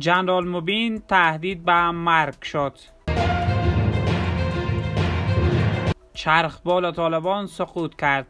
جنرال مبین تهدید به مرگ شد. چرخبال طالبان سقوط کرد.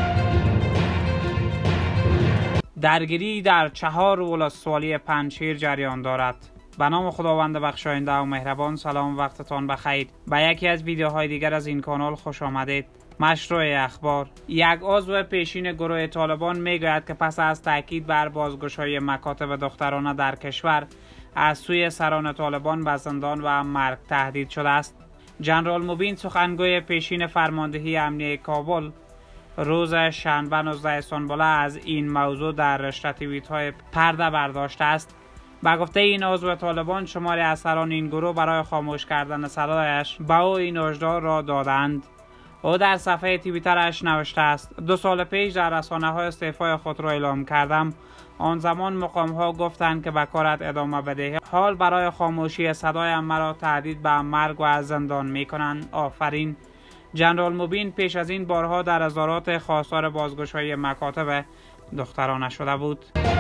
درگیری در 4 ولسوالی پنجشیر جریان دارد. به نام خداوند بخشاینده و مهربان. سلام، وقتتان بخیر. به یکی از ویدیوهای دیگر از این کانال خوش آمدید. مشروع اخبار. یک عضو پیشین گروه طالبان میگوید که پس از تاکید بر بازگشایی مکاتب دخترانه در کشور از سوی سران طالبان به زندان و مرگ تهدید شده است. جنرال مبین سخنگوی پیشین فرماندهی امنیه کابل روز شنبه 19 اسفند از این موضوع در رشته توییت‌های پرده برداشته است. با گفته این عضو طالبان شماری از سران این گروه برای خاموش کردن صدایش به او این هشدار را دادند. او در صفحه توییترش نوشته است: 2 سال پیش در رسانه‌های استعفای خود را اعلام کردم. آن زمان مقام‌ها گفتند که به کارت ادامه بده. حال برای خاموشی صدایم مرا تهدید به مرگ و زندان می‌کنند. آفرین. جنرال مبین پیش از این بارها در هزارات خواستار بازگشایی مکاتب دخترانه شده بود.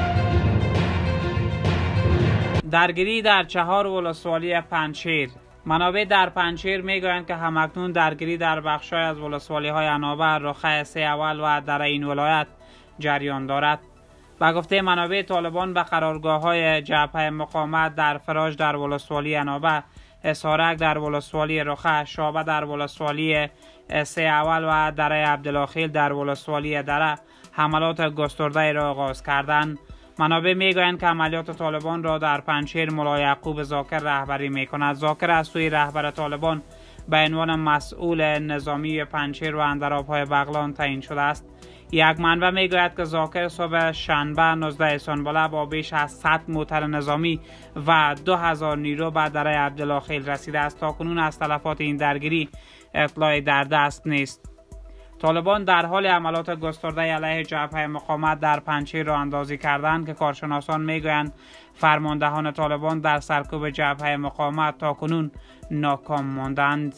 درگیری در 4 ولسوالی پنجشیر. منابع در پنجشیر میگویند که همکنون درگیری در بخش‌های از ولسوالی‌های عنابه، رخه، 3 اول و در این ولایت جریان دارد. با گفته منابع طالبان به قرارگاه‌های جبهه مقاومت در فراج در ولسوالی عنابه، اسارک در ولسوالی رخه، شابه در ولسوالی 3 اول و دره عبدالخیل در ولسوالی دره حملات گسترده را آغاز کردند. منابع میگویند که عملیات طالبان را در پنجشیر ملا یعقوب زاکر رهبری میکند. زاکر از سوی رهبر طالبان به عنوان مسئول نظامی پنجشیر و اندراب‌های بغلان تعیین شده است. یک منبع میگوید که زاکر صبح شنبه 19 اسفند با بیش از 100 موتر نظامی و 2000 نیرو به دره عبدالخیل رسیده است. تاکنون از تلفات این درگیری اطلاعی در دست نیست. طالبان در حال عملیات گسترده علیه جبهه مقاومت در پنجشیر را اندازی کردند که کارشناسان میگویند فرماندهان طالبان در سرکوب جبهه مقاومت تاکنون ناکام ماندند.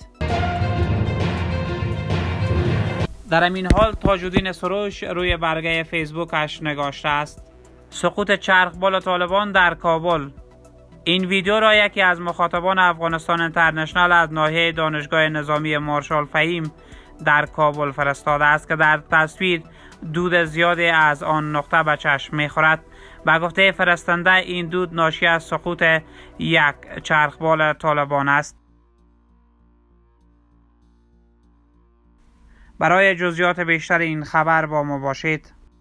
در همین حال تاج‌الدین سروش روی برگه فیسبوکش نگاشته است: سقوط چرخبال طالبان در کابل. این ویدیو را یکی از مخاطبان افغانستان اینترنشنال از ناحیه دانشگاه نظامی مارشال فهیم در کابل فرستاده است که در تصویر دود زیادی از آن نقطه به چشم می‌خورد. به گفته فرستنده این دود ناشی از سقوط یک چرخبال طالبان است. برای جزئیات بیشتر این خبر با ما باشید.